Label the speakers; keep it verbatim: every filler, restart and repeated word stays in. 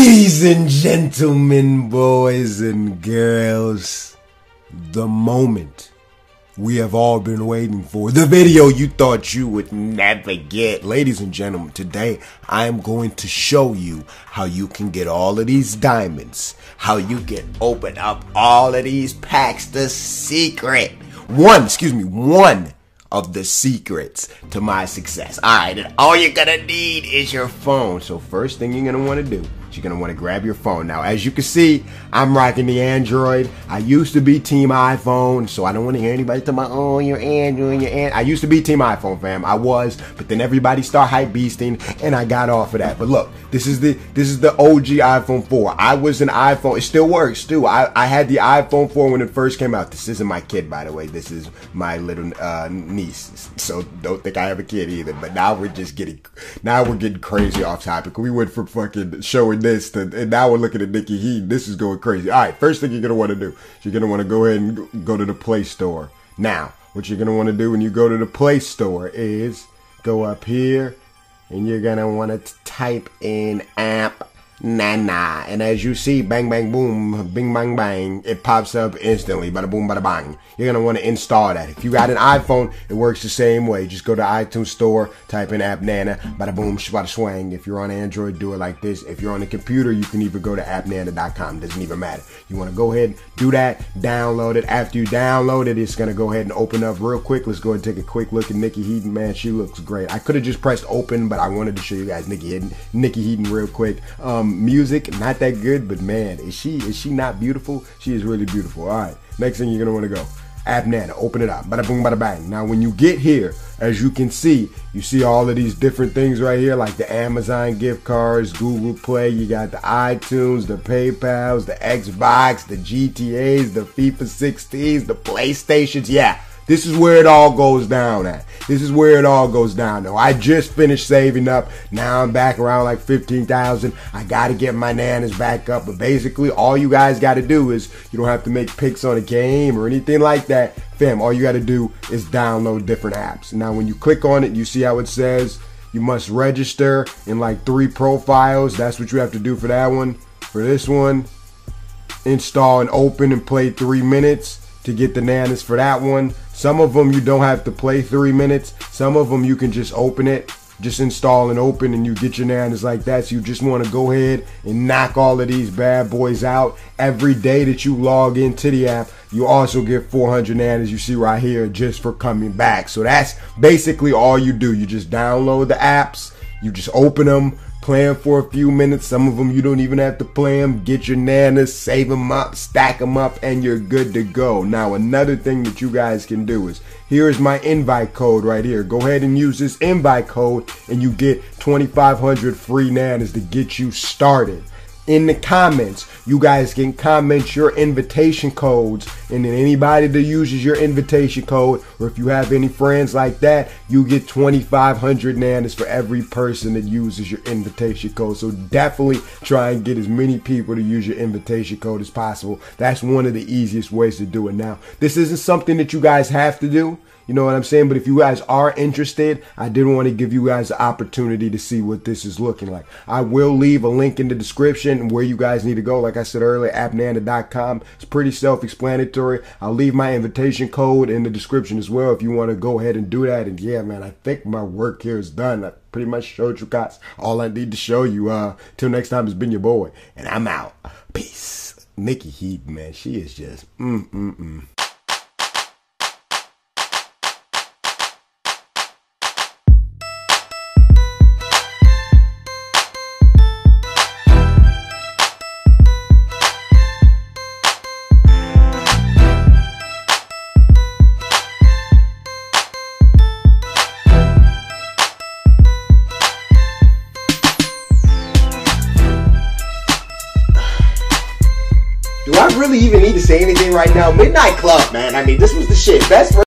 Speaker 1: Ladies and gentlemen, boys and girls, the moment we have all been waiting for, the video you thought you would never get. Ladies and gentlemen, today I am going to show you how you can get all of these diamonds, how you can open up all of these packs, the secret, one, excuse me, one of the secrets to my success. Alright, and all you're gonna need is your phone. So first thing you're gonna want to do is you're gonna want to grab your phone. Now, as you can see, I'm rocking the Android. I used to be team iPhone, so I don't want to hear anybody talking about, oh, you're Android, you're Android. I used to be team iPhone, fam. I was, but then everybody started hype beasting, and I got off of that. But look, this is the this is the O G iPhone four. I was an iPhone. It still works, too. I, I had the iPhone four when it first came out. This isn't my kid, by the way. This is my little uh, niece. So don't think I have a kid either. But now we're just getting, now we're getting crazy off topic. We went from fucking showing this to, and now we're looking at Nikki Heaton. This is going crazy. All right, first thing you're going to want to do, you're going to want to go ahead and go to the Play Store. Now, what you're going to want to do when you go to the Play Store is go up here, and you're going to want to type in app Nana, and as you see, bang bang boom, bing bang bang, it pops up instantly, bada boom bada bang. You're gonna want to install that. If you got an iPhone, it works the same way. Just go to iTunes Store, type in app Nana, bada boom, bada swang. If you're on Android, do it like this. If you're on a computer, you can even go to app nana dot com. Doesn't even matter. You want to go ahead, do that, download it. After you download it, it's gonna go ahead and open up real quick. Let's go ahead and take a quick look at Nikki Heaton. Man, she looks great. I could have just pressed open, but I wanted to show you guys Nikki Heaton, Nikki Heaton real quick. Um, music not that good, but man, is she is she not beautiful? She is really beautiful. All right, next thing you're gonna want to go app Nana, open it up, bada boom bada bang. Now when you get here, as you can see, you see all of these different things right here, like the Amazon gift cards, Google Play, you got the iTunes, the PayPals, the Xbox, the G T As, the FIFA sixteens, the PlayStations. Yeah, this is where it all goes down at. This is where it all goes down though. I just finished saving up. Now I'm back around like fifteen thousand. I got to get my nanas back up. But basically, all you guys got to do is, you don't have to make picks on a game or anything like that. Fam, all you got to do is download different apps. Now, when you click on it, you see how it says you must register in like three profiles. That's what you have to do for that one. For this one, install and open and play three minutes to get the nanas for that one. Some of them you don't have to play three minutes. Some of them you can just open it, just install and open, and you get your nanas like that. So you just want to go ahead and knock all of these bad boys out. Every day that you log into the app, you also get four hundred nanas, you see right here, just for coming back. So that's basically all you do. You just download the apps, you just open them, play them for a few minutes. Some of them you don't even have to play them. Get your nanas, save them up, stack them up, and you're good to go. Now, another thing that you guys can do is, here is my invite code right here. Go ahead and use this invite code, and you get twenty-five hundred free nanas to get you started. In the comments, you guys can comment your invitation codes, and then anybody that uses your invitation code, or if you have any friends like that, you get twenty-five hundred nanas for every person that uses your invitation code. So definitely try and get as many people to use your invitation code as possible. That's one of the easiest ways to do it. Now, this isn't something that you guys have to do. You know what I'm saying? But if you guys are interested, I did want to give you guys the opportunity to see what this is looking like. I will leave a link in the description where you guys need to go. Like I said earlier, app nana dot com. It's pretty self-explanatory. I'll leave my invitation code in the description as well if you want to go ahead and do that. And yeah, man, I think my work here is done. I pretty much showed you guys all I need to show you. Uh, till next time, it's been your boy, and I'm out. Peace. Nikki Heaton, man, she is just mm-mm-mm. Do I really even need to say anything right now? Midnight Club, man. I mean, this was the shit. Best